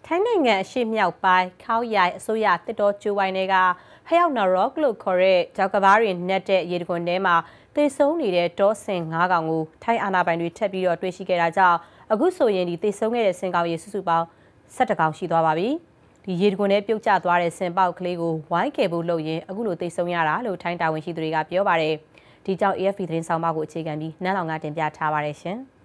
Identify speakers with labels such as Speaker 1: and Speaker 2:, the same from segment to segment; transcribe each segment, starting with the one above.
Speaker 1: ထိုင်းနိုင်ငံရှေ့မြောက်ပိုင်းခေါရိုင်အစိုးရတစ်တော်ကျိုးဝိုင်းတွေကဟယောက်နာရော့လို့ခေါ်တဲ့ကြောက်ကဘားတွေနက်တဲ့ရေတခွန်ထဲမှာသေဆုံးနေတဲ့တောဆင်9ကောင်ကိုထိုင်းအာဏာပိုင်တွေထပ်ပြီးတော့တွေ့ရှိခဲ့တာကြောင့်အခုဆိုရင်ဒီသေဆုံးခဲ့တဲ့ဆင်ကောင်ရေစုစုပေါင်း17ကောင်ရှိသွားပါပြီ။ဒီရေတခွန်ထဲပြုတ်ကျသွားတဲ့ဆင်ပေါက်ကလေးကိုဝိုင်းကယ်ဖို့လုပ်ရင်အခုလိုသေဆုံးရတာလို့ထိုင်းတာဝန်ရှိသူတွေကပြောပါတယ်။ဒီကြောင့် AFP သတင်းဆောင်မကိုအခြေခံပြီးနန်းလောင်ကတင်ပြထားပါတယ်ရှင်။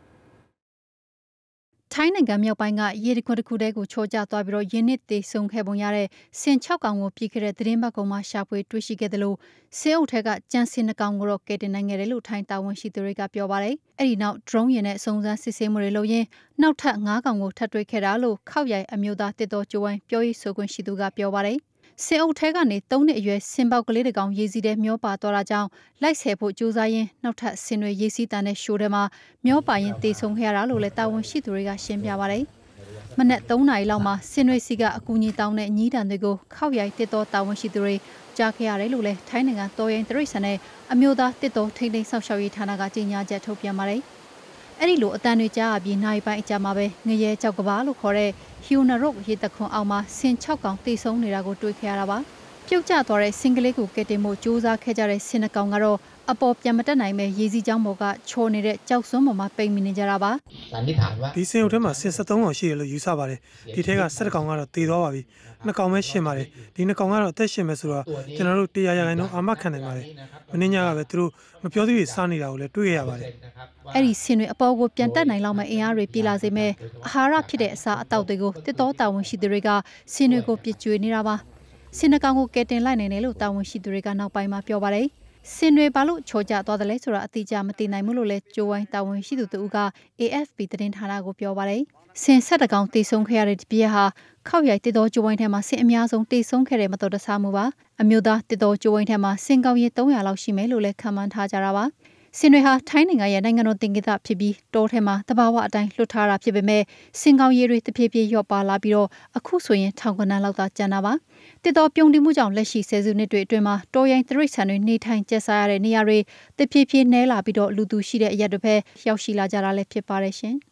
Speaker 2: ထိုင်းနိုင်ငံမြောက်ပိုင်းကရေတခွန်တစ်ခုတည်းကိုချောကျသွားပြီးတော့ရင်းနစ်သေးဆုံးခဲ့ပုံရတဲ့ဆင်6ကောင်ကိုပြီးခဲ့တဲ့သတင်းပတ်ကောင်မှရှာဖွေတွေ့ရှိခဲ့တယ်လို့ဆင်အုပ်ထဲကကြမ်းစင်2ကောင်ကိုတော့ကယ်တင်နိုင်ခဲ့တယ်လို့ထိုင်းတာဝန်ရှိသူတွေကပြောပါတယ်။အဲ့ဒီနောက် drone ယာဉ်နဲ့စုံစမ်းစစ်ဆေးမှုတွေလုပ်ရင်းနောက်ထပ်9ကောင်ကိုထပ်တွေ့ခဲ့တာလို့ခောက်ရိုင်အမျိုးသားတစ်တော်ကျိုးဝိုင်းပြောရေးဆိုခွင့်ရှိသူကပြောပါတယ်။ဆင်အုပ်ထဲကနေ3နှစ်အရွယ်ဆင်ပေါက်ကလေးတစ်ကောင်ရေစီးထဲမျောပါသွားတာကြောင့်လိုက်ဆယ်ဖို့ကြိုးစားရင်းနောက်ထပ်ဆင်တွေရေစီးတန်တဲ့ရှိုးထဲမှာမျောပါရင်တေဆုံးခဲ့ရတာလို့လည်းတာဝန်ရှိသူတွေကရှင်းပြပါတယ်။မနက်3နာရီလောက်မှာဆင်တွေစီကအကူအညီတောင်းတဲ့ညီးတံတွေကိုခောက်ရိုက်တစ်တော်တာဝန်ရှိသူတွေကြားခဲ့ရတယ်လို့လည်းထိုင်းနိုင်ငံတော်ရင်တရိတ်ဆန်နဲ့အမျိုးသားတစ်တော်ထိန်းသိမ်းဆောက်ရှောက်ရေးဌာနကကြေညာချက်ထုတ်ပြန်ပါတယ်။အဲ့ဒီလိုအတန်တွေကြားအပြီးနိုင်ပိုင်းအကြမှာပဲငရဲကြောက်ကဘာလို့ခေါ်တဲ့ Haew Narok ရေတခွန်အောင်မှာဆင်6ကောင်တေဆုံးနေတာကိုတွေ့ခဲ့ရတာပါပြုတ်ကျသွားတဲ့ဆင်ကလေးကိုကယ်တင်ဖို့ကြိုးစားခဲ့ကြတဲ့ဆင်နှကောင်ကတော့အပေါ်ပြန်မတက်နိုင်ပဲရေစီးကြောင်းပေါ်ကချော်နေတဲ့ကြောက်စွန်းပေါ်မှာပိတ်မိနေကြတာပါ
Speaker 3: ဒီဆင်အုပ်ထဲမှာဆင်73ကောင်ရှိတယ်လို့ယူဆပါတယ်ဒီထဲက17ကောင်ကတော့တေသွားပါပြီ2ကောင်ပဲရှင်ပါတယ်ဒီ2ကောင်ကတော့အသက်ရှင်မယ်ဆိုတော့ကျွန်တော်တို့100ရာခိုင်နှုန်းအာမခံနိုင်ပါတယ်မင်းညကပဲသူတို့မပြောသေးစားနေတာကိုလည်းတွေ့ခဲ့ရပါတယ်
Speaker 2: အဲ့ဒီဆင်တွေအပေါ်ကိုပြန်တက်နိုင်လောက်မဲ့အင်အားတွေပြေလာစေမဲ့အာဟာရဖြစ်တဲ့အစာအသောက်တွေကိုတစ်တော်တာဝန်ရှိသူတွေကဆင်တွေကိုပြစ်ကျွေးနေတာပါဆင်နှကောင်ကိုကယ်တင်လိုက်နိုင်တယ်လို့တာဝန်ရှိသူတွေကနောက်ပိုင်းမှာပြောပါတယ်ဆင်တွေဘာလို့ချောကျသွားတယ်လဲဆိုတာအတိအကျမသိနိုင်ဘူးလို့လည်းကျိုးဝိုင်းတာဝန်ရှိသူတို့က AFP သတင်းဌာနကိုပြောပါတယ်ဆင်7ကောင်တေဆုံးခဲ့ရတဲ့ဒီပြက်ဟာခောက်ရိုက်တစ်တော်ကျိုးဝိုင်းထဲမှာဆင်အများဆုံးတေဆုံးခဲ့တဲ့မတော်တဆမှုပါအမျိုးသားတစ်တော်ကျိုးဝိုင်းထဲမှာဆင်ကောင်ရေ300လောက်ရှိမယ်လို့လည်းခန့်မှန်းထားကြတာပါဆင်တွေဟာထိုင်းနိုင်ငံရဲ့နိုင်ငံတော်တင်ကိစ္စဖြစ်ပြီးတောထဲမှာတဘာဝအတိုင်းလွတ်ထားတာဖြစ်ပေမဲ့ဆင်ကောင်ရည်တွေတဖြည်းဖြည်းလျော့ပါလာပြီးတော့အခုဆိုရင်ထောင်ကနန်းလောက်သာကျန်တာပါတစ်တော်ပြုံးတိမှုကြောင့်လက်ရှိဆယ်စုနှစ်တွေအတွင်းမှာတောရိုင်းတရိတ်ဆန်တွေနေထိုင်ကျက်စားရတဲ့နေရာတွေတဖြည်းဖြည်းနှဲလာပြီးတော့လူသူရှိတဲ့အရက်တွေပဲရောက်ရှိလာကြတာလည်းဖြစ်ပါတယ်ရှင်။